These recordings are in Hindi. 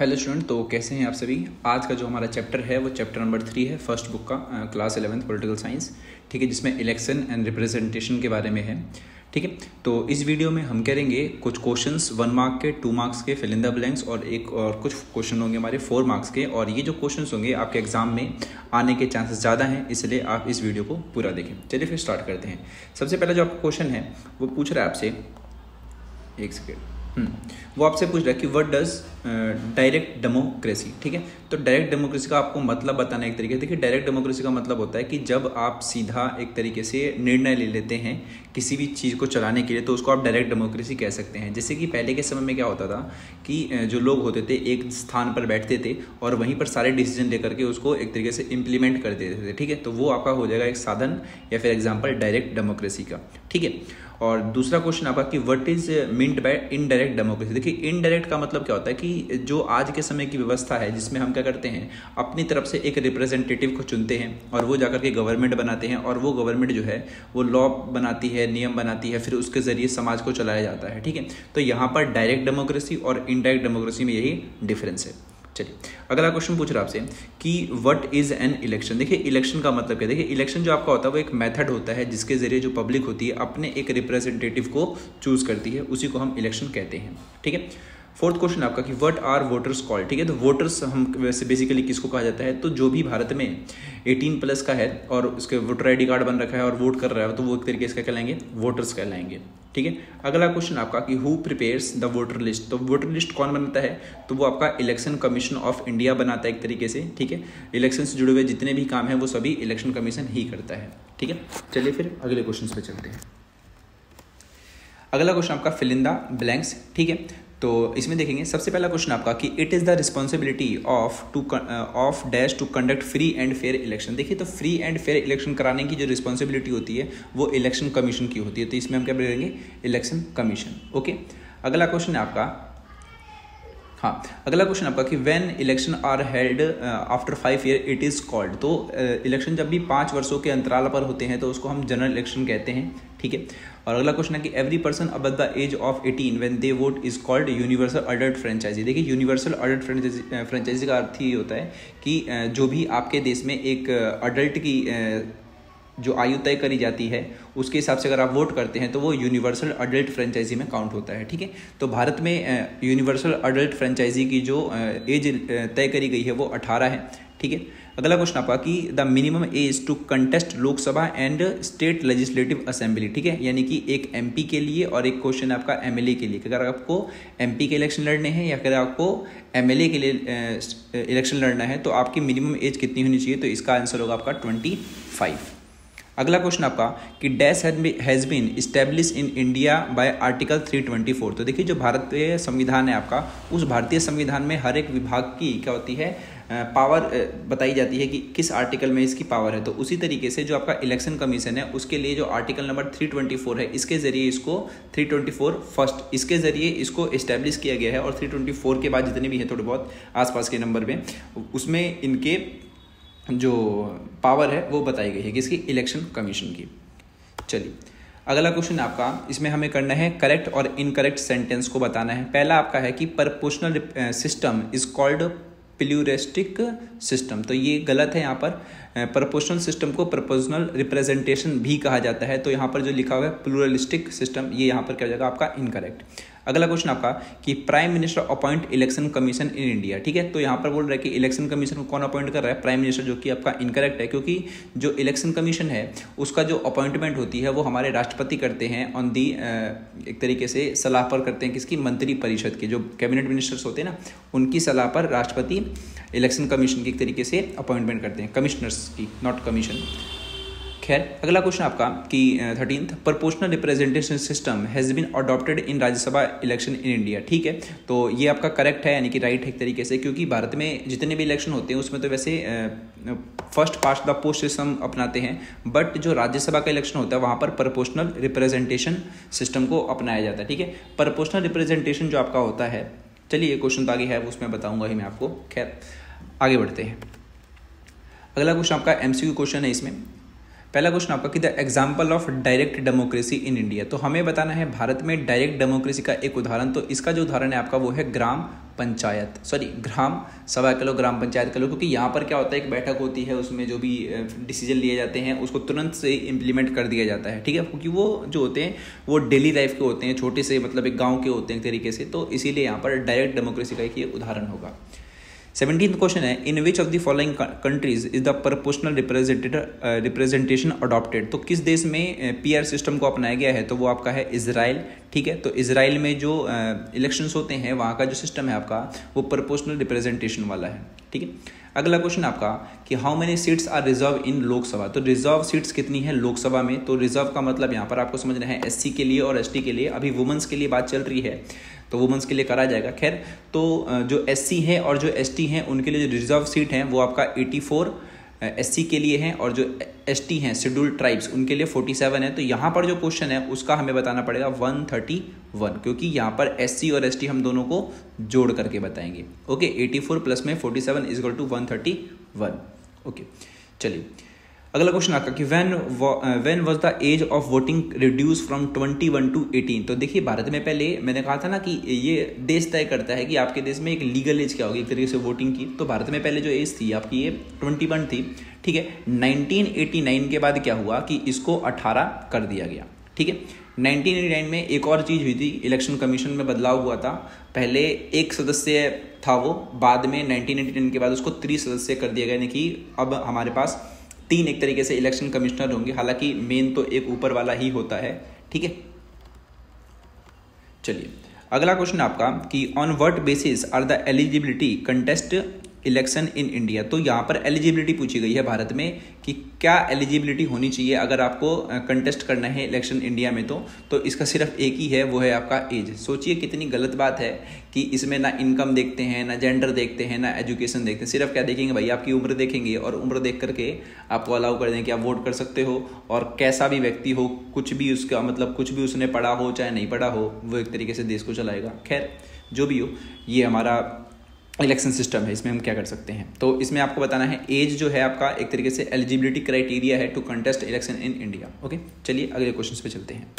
हेलो स्टूडेंट, तो कैसे हैं आप सभी। आज का जो हमारा चैप्टर है वो चैप्टर नंबर 3 है फर्स्ट बुक का, क्लास 11th पॉलिटिकल साइंस। ठीक है, जिसमें इलेक्शन एंड रिप्रेजेंटेशन के बारे में है। ठीक है, तो इस वीडियो में हम करेंगे कुछ क्वेश्चंस 1 मार्क के, 2 मार्क्स के, फिल इन द ब्लैंक्स, और कुछ क्वेश्चन होंगे हमारे 4 मार्क्स के। और ये जो क्वेश्चंस होंगे आपके एग्जाम में आने के चांसेस ज़्यादा हैं, इसलिए आप इस वीडियो को पूरा देखें। चलिए फिर स्टार्ट करते हैं। सबसे पहला जो आपका क्वेश्चन है वो पूछ रहा है आपसे, एक सेकेंड, वो आपसे पूछ रहा है कि व्हाट डज डायरेक्ट डेमोक्रेसी। ठीक है, तो डायरेक्ट डेमोक्रेसी का आपको मतलब बताना एक तरीके से। देखिए, डायरेक्ट डेमोक्रेसी का मतलब होता है कि जब आप सीधा एक तरीके से निर्णय ले लेते हैं किसी भी चीज़ को चलाने के लिए, तो उसको आप डायरेक्ट डेमोक्रेसी कह सकते हैं। जैसे कि पहले के समय में क्या होता था कि जो लोग होते थे एक स्थान पर बैठते थे और वहीं पर सारे डिसीजन लेकर के उसको एक तरीके से इम्प्लीमेंट कर देते थे। ठीक है, तो वो आपका हो जाएगा एक साधन या फिर एग्जाम्पल डायरेक्ट डेमोक्रेसी का। ठीक है, और दूसरा क्वेश्चन आपका कि what is meant by indirect democracy. देखिए, इनडायरेक्ट का मतलब क्या होता है कि जो आज के समय की व्यवस्था है जिसमें हम क्या करते हैं, अपनी तरफ से एक रिप्रेजेंटेटिव को चुनते हैं और वो जाकर के गवर्नमेंट बनाते हैं, और वो गवर्नमेंट जो है वो लॉ बनाती है, नियम बनाती है, फिर उसके जरिए समाज को चलाया जाता है। ठीक है, तो यहाँ पर डायरेक्ट डेमोक्रेसी और इनडायरेक्ट डेमोक्रेसी में यही डिफरेंस है। चलिए, अगला क्वेश्चन पूछ रहा है आपसे कि व्हाट इज एन इलेक्शन। देखिए, इलेक्शन का मतलब क्या है। देखिए, इलेक्शन जो आपका होता है वो एक मेथड होता है जिसके जरिए जो पब्लिक होती है अपने एक रिप्रेजेंटेटिव को चूज करती है, उसी को हम इलेक्शन कहते हैं। ठीक है, फोर्थ क्वेश्चन आपका कि व्हाट आर वोटर्स कॉल्ड। ठीक है, तो वोटर्स हम वैसे बेसिकली किसको कहा जाता है, तो जो भी भारत में 18+ का है और उसके वोटर ID कार्ड बन रखा है और वोट कर रहा है, तो वो एक तरीके से क्या कहलाएंगे, वोटर्स कहलाएंगे। ठीक है, अगला क्वेश्चन आपका कि who prepares the voter list. तो वोटर लिस्ट कौन बनाता है, तो वो आपका इलेक्शन कमीशन ऑफ इंडिया बनाता है एक तरीके से। ठीक है, इलेक्शन से जुड़े हुए जितने भी काम हैं वो सभी इलेक्शन कमीशन ही करता है। ठीक है, चलिए फिर अगले क्वेश्चन पे चलते हैं। अगला क्वेश्चन आपका फिल इन द ब्लैंक्स। ठीक है, तो इसमें देखेंगे सबसे पहला क्वेश्चन आपका कि it is the responsibility of dash to conduct free and fair election. देखिए, तो फ्री एंड फेयर इलेक्शन कराने की जो रिस्पॉन्सिबिलिटी होती है वो इलेक्शन कमीशन की होती है, तो इसमें हम क्या बोलेंगे, इलेक्शन कमीशन। ओके, अगला क्वेश्चन है आपका, अगला क्वेश्चन आपका कि when election are held after 5 year it is called. तो इलेक्शन जब भी 5 वर्षों के अंतराल पर होते हैं तो उसको हम जनरल इलेक्शन कहते हैं। ठीक है, और अगला क्वेश्चन है कि every person above the age of 18 when they vote is called universal adult franchise. देखिए, यूनिवर्सल अडल्ट फ्रेंचाइजी का अर्थ ये होता है कि जो भी आपके देश में एक अडल्ट की जो आयु तय करी जाती है उसके हिसाब से अगर आप वोट करते हैं तो वो यूनिवर्सल अडल्ट फ्रेंचाइजी में काउंट होता है। ठीक है, तो भारत में यूनिवर्सल अडल्ट फ्रेंचाइजी की जो एज तय करी गई है वो 18 है। ठीक है, अगला क्वेश्चन आपका कि the minimum age to contest Lok Sabha and state legislative assembly. ठीक है, यानी कि एक MP के लिए और एक क्वेश्चन है आपका MLA के लिए। अगर आपको MP के इलेक्शन लड़ने हैं या अगर आपको MLA के लिए इलेक्शन लड़ना है तो आपकी मिनिमम एज कितनी होनी चाहिए, तो इसका आंसर होगा आपका 25। अगला क्वेश्चन आपका कि dash has been establish in India by article 324। तो देखिए, जो भारतीय संविधान है आपका, उस भारतीय संविधान में हर एक विभाग की क्या होती है, पावर बताई जाती है कि किस आर्टिकल में इसकी पावर है। तो उसी तरीके से जो आपका इलेक्शन कमीशन है उसके लिए जो आर्टिकल नंबर 324 है, इसके जरिए इसको 324 फर्स्ट, इसके जरिए इसको इस्टेब्लिश किया गया है। और 324 के बाद जितने भी हैं थोड़े बहुत आसपास के नंबर में, उसमें इनके जो पावर है वो बताई गई है किसकी, इलेक्शन कमीशन की। चलिए, अगला क्वेश्चन आपका, इसमें हमें करना है करेक्ट और इनकरेक्ट सेंटेंस को बताना है। पहला आपका है कि proportional system is called pluralistic system. तो ये गलत है, यहाँ पर प्रोपोर्शनल सिस्टम को प्रोपोर्शनल रिप्रेजेंटेशन भी कहा जाता है। तो यहाँ पर जो लिखा हुआ है प्लूरलिस्टिक सिस्टम, ये यहाँ पर क्या हो जाएगा आपका इनकरेक्ट। अगला क्वेश्चन आपका कि prime minister appoint election commission in India. ठीक है, तो यहाँ पर बोल रहा है कि इलेक्शन कमीशन को कौन अपॉइंट कर रहा है, प्राइम मिनिस्टर, जो कि आपका इनकरेक्ट है, क्योंकि जो इलेक्शन कमीशन है उसका जो अपॉइंटमेंट होती है वो हमारे राष्ट्रपति करते हैं ऑन दी एक तरीके से सलाह पर करते हैं किसकी, मंत्री परिषद के जो कैबिनेट मिनिस्टर्स होते हैं ना, उनकी सलाह पर राष्ट्रपति इलेक्शन कमीशन की एक तरीके से अपॉइंटमेंट करते हैं, कमिश्नर्स की, नॉट कमीशन। खैर, अगला क्वेश्चन आपका कि 13th proportional representation system has been adopted in Rajya Sabha election in India. ठीक है, तो ये आपका करेक्ट है, यानी कि राइट है एक तरीके से, क्योंकि भारत में जितने भी इलेक्शन होते हैं उसमें तो वैसे first past the post system अपनाते हैं, बट जो राज्यसभा का इलेक्शन होता है वहाँ पर प्रोपोर्शनल रिप्रेजेंटेशन सिस्टम को अपनाया जाता है। ठीक है, प्रोपोर्शनल रिप्रेजेंटेशन जो आपका होता है, चलिए क्वेश्चन तो आगे है उसमें बताऊँगा ही मैं आपको। खैर, आगे बढ़ते हैं। अगला क्वेश्चन आपका MCQ क्वेश्चन है। इसमें पहला क्वेश्चन आपका कि the example of direct democracy in India, तो हमें बताना है भारत में डायरेक्ट डेमोक्रेसी का एक उदाहरण। तो इसका जो उदाहरण है आपका वो है ग्राम सभा कह लो, ग्राम पंचायत कह लो, क्योंकि यहाँ पर क्या होता है, एक बैठक होती है, उसमें जो भी डिसीजन लिए जाते हैं उसको तुरंत से इम्प्लीमेंट कर दिया जाता है, ठीक है, क्योंकि वो जो होते हैं वो डेली लाइफ के होते हैं, छोटे से मतलब एक गाँव के होते हैं एक तरीके से, तो इसीलिए यहाँ पर डायरेक्ट डेमोक्रेसी का एक ये उदाहरण होगा। 17th क्वेश्चन है, in which of the following countries is the proportional representation adopted, तो किस देश में पीआर सिस्टम को अपनाया गया है, तो वो आपका है इजराइल, ठीक है। तो इजराइल में जो इलेक्शंस होते हैं वहाँ का जो सिस्टम है आपका वो प्रोपोर्शनल रिप्रेजेंटेशन वाला है, ठीक है। अगला क्वेश्चन आपका कि how many seats are reserve in Lok Sabha, तो रिजर्व सीट्स कितनी है लोकसभा में, तो रिजर्व का मतलब यहाँ पर आपको समझना है एससी के लिए और एसटी के लिए, अभी वुमेन्स के लिए बात चल रही है तो वुमेन्स के लिए करा जाएगा। खैर, तो जो एससी हैं और जो एसटी हैं उनके लिए जो रिजर्व सीट हैं वो आपका 84 एससी के लिए हैं, और जो एसटी हैं शेड्यूल्ड ट्राइब्स उनके लिए 47 है। तो यहाँ पर जो क्वेश्चन है उसका हमें बताना पड़ेगा 131, क्योंकि यहाँ पर एससी और एसटी हम दोनों को जोड़ करके बताएंगे। ओके, 84 प्लस में 47 इज इक्वल टू 131। ओके, चलिए अगला क्वेश्चन आपका कि when was the age of voting reduce from 21 to 18, तो देखिए भारत में पहले मैंने कहा था ना कि ये देश तय करता है कि आपके देश में एक लीगल एज क्या होगी एक तरीके से वोटिंग की। तो भारत में पहले जो एज थी आपकी ये 21 थी, ठीक है। 1989 के बाद क्या हुआ कि इसको 18 कर दिया गया, ठीक है। 1989 में एक और चीज़ हुई थी, इलेक्शन कमीशन में बदलाव हुआ था। पहले एक सदस्य था वो, बाद में 1989 के बाद उसको 3 सदस्य कर दिया गया, यानी कि अब हमारे पास 3 एक तरीके से इलेक्शन कमिश्नर होंगे, हालांकि मेन तो एक ऊपर वाला ही होता है, ठीक है। चलिए अगला क्वेश्चन आपका कि on what basis are the eligibility contest election in India, तो यहाँ पर एलिजिबिलिटी पूछी गई है भारत में कि क्या एलिजिबिलिटी होनी चाहिए अगर आपको कंटेस्ट करना है इलेक्शन इंडिया में, तो इसका सिर्फ एक ही है, वो है आपका एज। सोचिए कितनी गलत बात है कि इसमें ना इनकम देखते हैं, ना जेंडर देखते हैं, ना एजुकेशन देखते हैं, सिर्फ क्या देखेंगे भाई, आपकी उम्र देखेंगे और उम्र देख करके आपको अलाउ कर दें कि आप वोट कर सकते हो, और कैसा भी व्यक्ति हो, कुछ भी उसका मतलब कुछ भी उसने पढ़ा हो चाहे नहीं पढ़ा हो, वो एक तरीके से देश को चलाएगा। खैर जो भी हो, ये हमारा इलेक्शन सिस्टम है, इसमें हम क्या कर सकते हैं। तो इसमें आपको बताना है एज जो है आपका एक तरीके से एलिजिबिलिटी क्राइटेरिया है to contest election in India. Okay, चलिए अगले क्वेश्चन पे चलते हैं।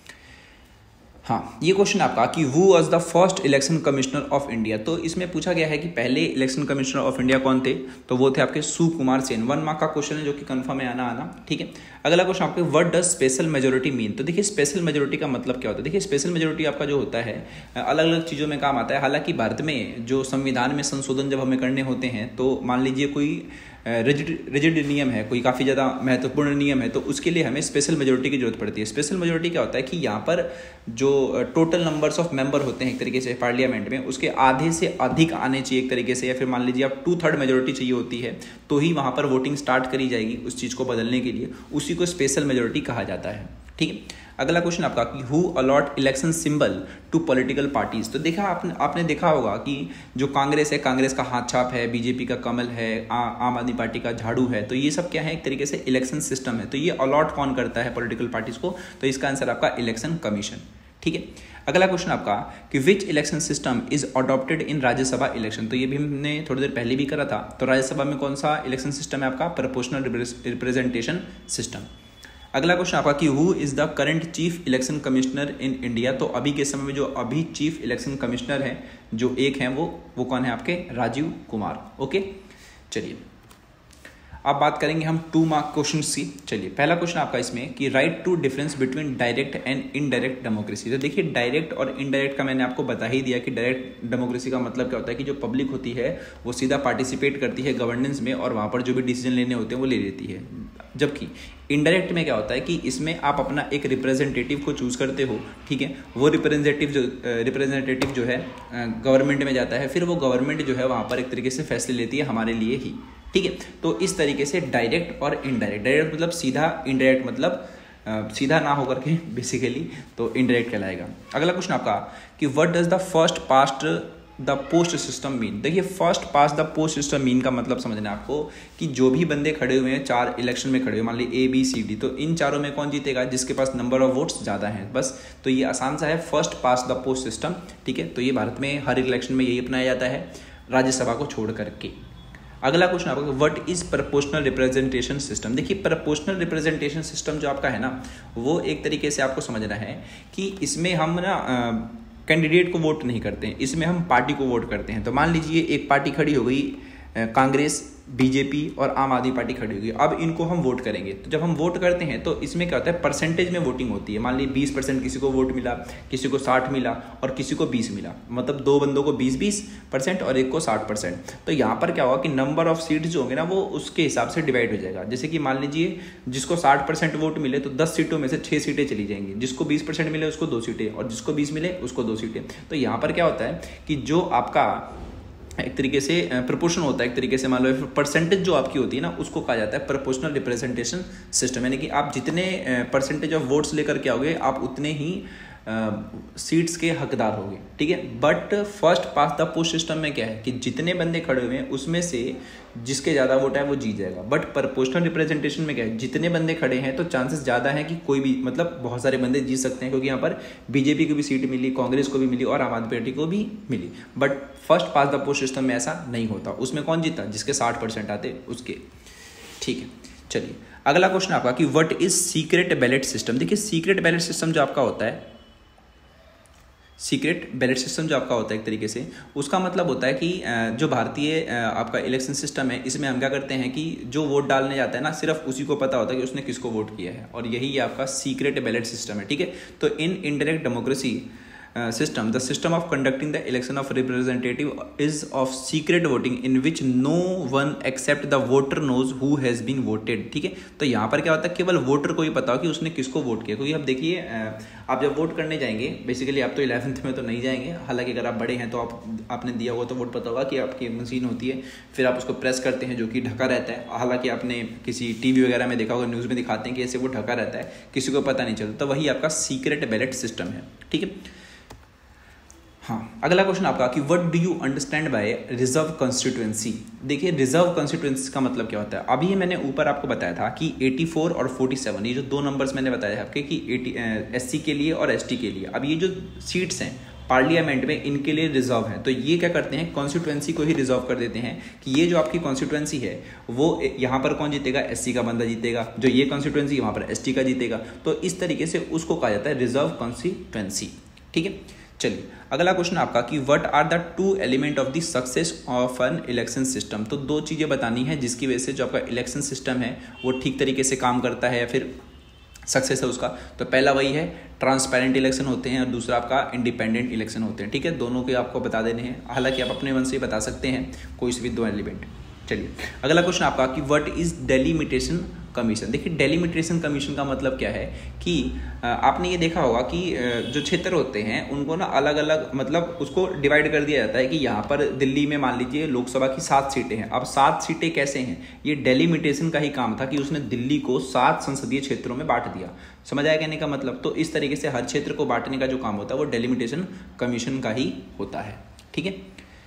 हाँ, ये क्वेश्चन आपका कि who was the first election commissioner of India, तो इसमें पूछा गया है कि पहले इलेक्शन कमिश्नर ऑफ इंडिया कौन थे, तो वो थे आपके सुकुमार सेन। 1 मार्क का क्वेश्चन है जो कि कंफर्म है आना, ठीक है। अगला क्वेश्चन आपके what does special majority mean, तो देखिए स्पेशल मेजोरिटी का मतलब क्या होता है। देखिए स्पेशल मेजोरिटी आपका जो होता है अलग अलग चीज़ों में काम आता है। हालांकि भारत में जो संविधान में संशोधन जब हमें करने होते हैं, तो मान लीजिए कोई रिजिड नियम है, कोई काफ़ी ज़्यादा महत्वपूर्ण नियम है, तो उसके लिए हमें स्पेशल मेजोरिटी की जरूरत पड़ती है। स्पेशल मेजोरिटी क्या होता है कि यहाँ पर जो टोटल नंबर्स ऑफ मेंबर होते हैं एक तरीके से पार्लियामेंट में, उसके आधे से अधिक आने चाहिए एक तरीके से, या फिर मान लीजिए आप 2/3 मेजोरिटी चाहिए होती है, तो ही वहाँ पर वोटिंग स्टार्ट करी जाएगी उस चीज़ को बदलने के लिए, उसी को स्पेशल मेजोरिटी कहा जाता है, ठीक है। अगला क्वेश्चन आपका कि who allot election symbol to political parties, तो देखा आपने देखा होगा कि जो कांग्रेस है, कांग्रेस का हाथ छाप है, बीजेपी का कमल है, आम आदमी पार्टी का झाड़ू है, तो ये सब क्या है एक तरीके से इलेक्शन सिस्टम है। तो ये अलॉट कौन करता है पॉलिटिकल पार्टीज को, तो इसका आंसर आपका इलेक्शन कमीशन, ठीक है। अगला क्वेश्चन आपका कि which election system is adopted in Rajya Sabha election, तो ये भी हमने थोड़ी देर पहले भी करा था। तो राज्यसभा में कौन सा इलेक्शन सिस्टम है आपका, प्रोपोर्शनल रिप्रेजेंटेशन सिस्टम। अगला क्वेश्चन आपका कि who is the current chief election commissioner in India, तो अभी के समय में जो अभी चीफ इलेक्शन कमिश्नर हैं जो एक हैं वो कौन है आपके, राजीव कुमार। ओके, चलिए अब बात करेंगे हम 2 मार्क क्वेश्चन की। चलिए पहला क्वेश्चन आपका इसमें कि write to difference between direct and indirect democracy, तो देखिए डायरेक्ट और इनडायरेक्ट का मैंने आपको बता ही दिया कि डायरेक्ट डेमोक्रेसी का मतलब क्या होता है कि जो पब्लिक होती है वो सीधा पार्टिसिपेट करती है गवर्नेंस में, और वहाँ पर जो भी डिसीजन लेने होते हैं वो ले लेती है। जबकि इनडायरेक्ट में क्या होता है कि इसमें आप अपना एक रिप्रेजेंटेटिव को चूज करते हो, ठीक है। वो रिप्रेजेंटेटिव जो है गवर्नमेंट में जाता है, फिर वो गवर्नमेंट जो है वहाँ पर एक तरीके से फैसले लेती है हमारे लिए ही, ठीक है। तो इस तरीके से डायरेक्ट और इनडायरेक्ट, डायरेक्ट मतलब सीधा, इनडायरेक्ट मतलब सीधा ना होकर के बेसिकली तो इनडायरेक्ट कहलाएगा। अगला क्वेश्चन आपका कि what does the first past the post system mean, देखिए first past the post system mean का मतलब समझना है आपको कि जो भी बंदे खड़े हुए हैं 4 इलेक्शन में खड़े हुए, मान लीजिए ABCD, तो इन चारों में कौन जीतेगा, जिसके पास नंबर ऑफ वोट्स ज़्यादा हैं, बस। तो ये आसान सा है, first past the post system, ठीक है। तो ये भारत में हर इलेक्शन में यही अपनाया जाता है राज्यसभा को छोड़ करके। अगला क्वेश्चन आपका, what is proportional representation system. देखिए प्रोपोर्शनल रिप्रेजेंटेशन सिस्टम जो आपका है ना, वो एक तरीके से आपको समझना है कि इसमें हम ना कैंडिडेट को वोट नहीं करते हैं, इसमें हम पार्टी को वोट करते हैं। तो मान लीजिए एक पार्टी खड़ी हो गई, कांग्रेस, बीजेपी और आम आदमी पार्टी खड़ी होगी, अब इनको हम वोट करेंगे। तो जब हम वोट करते हैं तो इसमें क्या होता है, परसेंटेज में वोटिंग होती है। मान लीजिए 20% किसी को वोट मिला, किसी को 60 मिला और किसी को 20 मिला, मतलब दो बंदों को 20% और एक को 60%। तो यहाँ पर क्या होगा कि नंबर ऑफ सीट्स जो होंगे ना वो उसके हिसाब से डिवाइड हो जाएगा। जैसे कि मान लीजिए जिसको 60% वोट मिले तो 10 सीटों में से 6 सीटें चली जाएंगी, जिसको 20% मिले उसको 2 सीटें और जिसको 20 मिले उसको 2 सीटें। तो यहाँ पर क्या होता है कि जो आपका एक तरीके से प्रोपोर्शन होता है, एक तरीके से मान लो परसेंटेज जो आपकी होती है ना, उसको कहा जाता है प्रोपोर्शनल रिप्रेजेंटेशन सिस्टम। यानी कि आप जितने परसेंटेज ऑफ वोट्स लेकर के आओगे आप उतने ही सीट्स के हकदार होंगे, ठीक है। But first past the post system में क्या है कि जितने बंदे खड़े हुए हैं उसमें से जिसके ज़्यादा वोट है वो जीत जाएगा। बट प्रोपोर्शनल रिप्रेजेंटेशन में क्या है, जितने बंदे खड़े हैं तो चांसेस ज़्यादा है कि कोई भी, मतलब बहुत सारे बंदे जीत सकते हैं, क्योंकि यहाँ पर बीजेपी को भी सीट मिली, कांग्रेस को भी मिली और आम आदमी पार्टी को भी मिली। But first past the post system में ऐसा नहीं होता, उसमें कौन जीता, जिसके 60% आते उसके, ठीक है। चलिए अगला क्वेश्चन आपका कि what is secret ballot system. देखिए सीक्रेट बैलेट सिस्टम जो आपका होता है, सीक्रेट बैलेट सिस्टम जो आपका होता है एक तरीके से, उसका मतलब होता है कि जो भारतीय आपका इलेक्शन सिस्टम है, इसमें हम क्या करते हैं कि जो वोट डालने जाता है ना, सिर्फ उसी को पता होता है कि उसने किसको वोट किया है, और यही आपका सीक्रेट बैलेट सिस्टम है, ठीक है। तो in indirect democracy system, the system of conducting the election of representative is of secret voting in which no one except the voter knows who has been voted, ठीक है। तो यहाँ पर क्या होता है, केवल वोटर को ही पता हो कि उसने किसको वोट किया। क्योंकि अब देखिए आप जब वोट करने जाएंगे, बेसिकली आप तो 11th में तो नहीं जाएंगे, हालांकि अगर आप बड़े हैं तो आपने दिया होगा तो वोट पता होगा कि आपकी मशीन होती है, फिर आप उसको प्रेस करते हैं जो कि ढका रहता है। हालांकि आपने किसी टीवी वगैरह में देखा होगा, न्यूज़ में दिखाते हैं कि ऐसे वो ढका रहता है, किसी को पता नहीं चलता। तो वही आपका सीक्रेट बैलेट सिस्टम है, ठीक है। हाँ, अगला क्वेश्चन आपका कि what do you understand by reserve constituency. देखिए रिजर्व कॉन्स्टिट्यूएंसी का मतलब क्या होता है। अभी ये मैंने ऊपर आपको बताया था कि 84 और 47, ये जो दो नंबर्स मैंने बताया है आपके कि SC के लिए और ST के लिए, अब ये जो सीट्स हैं पार्लियामेंट में इनके लिए रिजर्व है। तो ये क्या करते हैं, कॉन्स्टिट्यूएंसी को ही रिजर्व कर देते हैं कि ये जो आपकी कॉन्स्टिट्यूएंसी है वो यहाँ पर कौन जीतेगा, SC का बंदा जीतेगा, जो ये कॉन्स्टिट्यूएंसी वहाँ पर ST का जीतेगा। तो इस तरीके से उसको कहा जाता है रिजर्व कॉन्स्टिट्यूएंसी, ठीक है। चलिए अगला क्वेश्चन आपका कि what are the 2 element of the success of an election system. तो 2 चीज़ें बतानी है जिसकी वजह से जो आपका इलेक्शन सिस्टम है वो ठीक तरीके से काम करता है या फिर सक्सेस है उसका। तो पहला वही है ट्रांसपेरेंट इलेक्शन होते हैं और दूसरा आपका इंडिपेंडेंट इलेक्शन होते हैं, ठीक है। दोनों के आपको बता देने हैं, हालांकि आप अपने मन से बता सकते हैं कोई से भी 2 एलिमेंट। चलिए अगला क्वेश्चन आपका कि व्हाट इज डेलिमिटेशन कमीशन। देखिए डेलिमिटेशन कमीशन का मतलब क्या है कि आपने ये देखा होगा कि जो क्षेत्र होते हैं उनको ना अलग अलग, मतलब उसको डिवाइड कर दिया जाता है कि यहाँ पर दिल्ली में मान लीजिए लोकसभा की 7 सीटें हैं। अब 7 सीटें कैसे हैं, ये डेलिमिटेशन का ही काम था कि उसने दिल्ली को 7 संसदीय क्षेत्रों में बांट दिया। समझ आया कहने का मतलब। तो इस तरीके से हर क्षेत्र को बांटने का जो काम होता है वो डेलिमिटेशन कमीशन का ही होता है, ठीक है।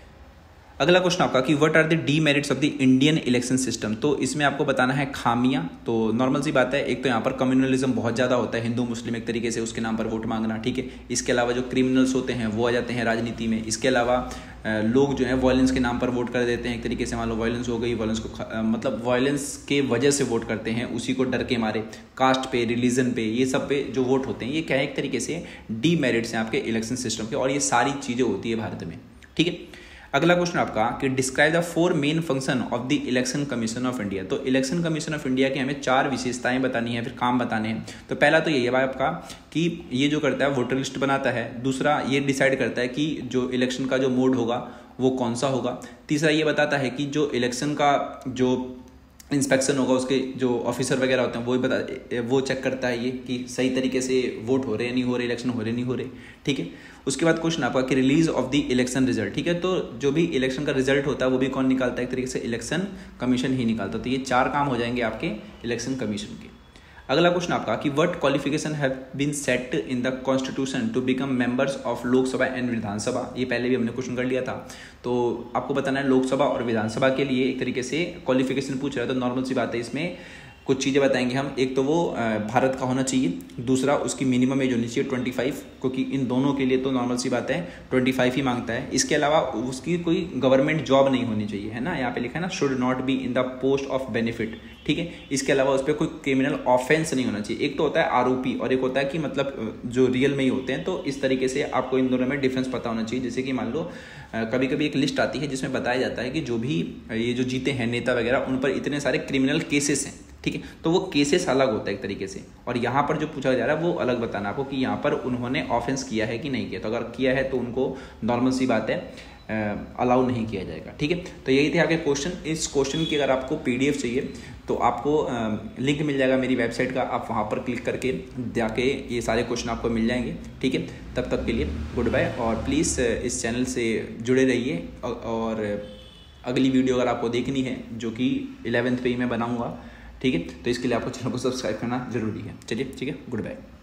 अगला क्वेश्चन आपका कि what are the demerits of the Indian election system. तो इसमें आपको बताना है खामियां। तो नॉर्मल सी बात है, एक तो यहाँ पर कम्युनलिज्म बहुत ज़्यादा होता है, हिंदू मुस्लिम एक तरीके से उसके नाम पर वोट मांगना, ठीक है। इसके अलावा जो क्रिमिनल्स होते हैं वो आ जाते हैं राजनीति में। इसके अलावा लोग जो है वायलेंस के नाम पर वोट कर देते हैं, एक तरीके से मान लो वायलेंस हो गई, वायलेंस को मतलब वायलेंस के वजह से वोट करते हैं, उसी को डर के मारे। कास्ट पे, रिलीजन पे, ये सब पे जो वोट होते हैं ये क्या है, एक तरीके से डीमेरिट्स हैं आपके इलेक्शन सिस्टम के, और ये सारी चीज़ें होती है भारत में, ठीक है। अगला क्वेश्चन आपका कि describe the 4 main function of the election commission of India. तो इलेक्शन कमीशन ऑफ इंडिया की हमें 4 विशेषताएं बतानी है, फिर काम बताने हैं। तो पहला तो यही है आपका कि ये जो करता है वोटर लिस्ट बनाता है। दूसरा ये डिसाइड करता है कि जो इलेक्शन का जो मोड होगा वो कौन सा होगा। तीसरा ये बताता है कि जो इलेक्शन का जो इंस्पेक्शन होगा उसके जो ऑफिसर वगैरह होते हैं वो चेक करता है ये कि सही तरीके से वोट हो रहे हैं नहीं हो रहे, इलेक्शन हो रहे नहीं हो रहे, ठीक है। उसके बाद क्वेश्चन आपका कि release of the election result, ठीक है। तो जो भी इलेक्शन का रिजल्ट होता है वो भी कौन निकालता है, एक तरीके से इलेक्शन कमीशन ही निकालता है। तो ये 4 काम हो जाएंगे आपके इलेक्शन कमीशन के। अगला क्वेश्चन आपका कि what qualification have been set in the constitution to become members of Lok Sabha and Vidhan Sabha. ये पहले भी हमने क्वेश्चन कर लिया था। तो आपको बताना है लोकसभा और विधानसभा के लिए एक तरीके से क्वालिफिकेशन पूछ रहा है। तो नॉर्मल सी बात है, इसमें कुछ चीज़ें बताएंगे हम। एक तो वो भारत का होना चाहिए, दूसरा उसकी मिनिमम एज होनी चाहिए 25, क्योंकि इन दोनों के लिए तो नॉर्मल सी बात है 25 ही मांगता है। इसके अलावा उसकी कोई गवर्नमेंट जॉब नहीं होनी चाहिए, है ना, यहाँ पे लिखा है ना, should not be in the post of benefit, ठीक है। इसके अलावा उस पर कोई क्रिमिनल ऑफेंस नहीं होना चाहिए। एक तो होता है आरोपी और एक होता है कि मतलब जो रियल में ही होते हैं। तो इस तरीके से आपको इन दोनों में डिफरेंस पता होना चाहिए। जैसे कि मान लो कभी कभी एक लिस्ट आती है जिसमें बताया जाता है कि जो भी ये जो जीते हैं नेता वगैरह, उन पर इतने सारे क्रिमिनल केसेस हैं, ठीक है। तो वो केसेस अलग होता है एक तरीके से, और यहाँ पर जो पूछा जा रहा है वो अलग बताना आपको कि यहाँ पर उन्होंने ऑफेंस किया है कि नहीं किया। तो अगर किया है तो उनको नॉर्मल सी बात है अलाउ नहीं किया जाएगा, ठीक है। तो यही थे आपके क्वेश्चन। इस क्वेश्चन की अगर आपको पीडीएफ चाहिए तो आपको लिंक मिल जाएगा मेरी वेबसाइट का, आप वहाँ पर क्लिक करके जाके ये सारे क्वेश्चन आपको मिल जाएंगे, ठीक है। तब तक के लिए गुड बाय, और प्लीज़ इस चैनल से जुड़े रहिए। और अगली वीडियो अगर आपको देखनी है जो कि 11th पे ही मैं बनाऊँगा, ठीक है, तो इसके लिए आपको चैनल को सब्सक्राइब करना जरूरी है। चलिए ठीक है, गुड बाय।